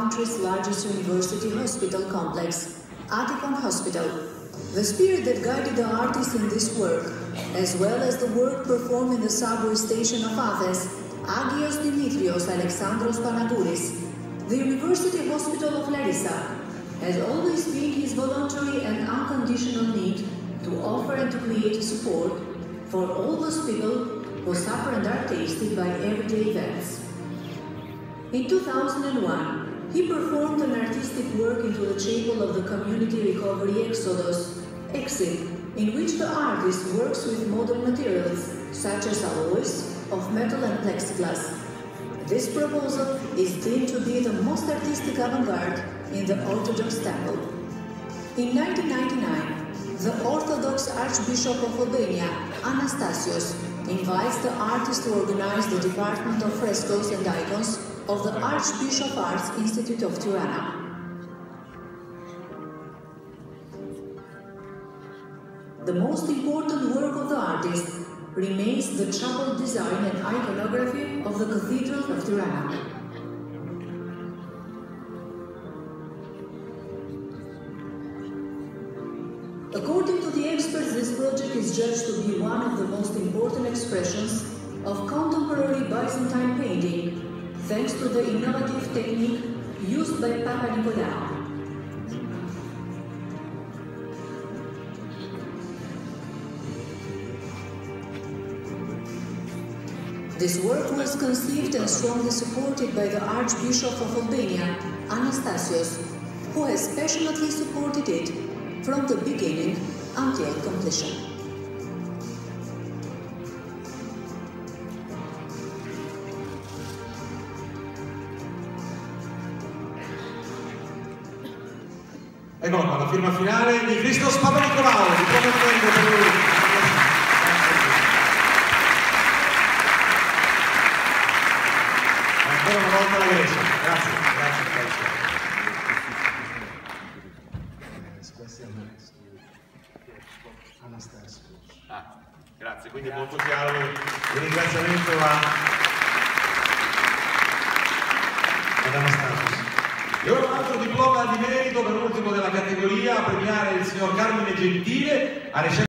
country's largest university hospital complex, Atikon Hospital. The spirit that guided the artists in this work, as well as the work performed in the subway station of Athens, Agios Dimitrios Alexandros Panagouris, the University Hospital of Larissa, has always been his voluntary and unconditional need to offer and to create support for all those people who suffer and are tasted by everyday events. In 2001, he performed an artistic work into the chapel of the Community Recovery Exodus, EXIT, in which the artist works with modern materials, such as alloys of metal and plexiglass. This proposal is deemed to be the most artistic avant-garde in the Orthodox temple. In 1999, the Orthodox Archbishop of Albania, Anastasios, invites the artist to organize the Department of Frescoes and Icons of the Archbishop Arts Institute of Tirana. The most important work of the artist remains the chapel design and iconography of the Cathedral of Tirana. According to the experts, this project is judged to be one of the most important expressions of contemporary Byzantine painting, thanks to the innovative technique used by Papa Nicolaou. This work was conceived and strongly supported by the Archbishop of Albania, Anastasios, who has passionately supported it from the beginning until completion. Ecco qua, la firma finale di Christos Papanicolaou, di promettendo per lui. Ancora una volta la Grecia. Grazie, grazie. Grazie, quindi molto chiaro il ringraziamento ad Anastasios. E ora un altro diploma di merito per l'ultimo della categoria a premiare il signor Carmine Gentile a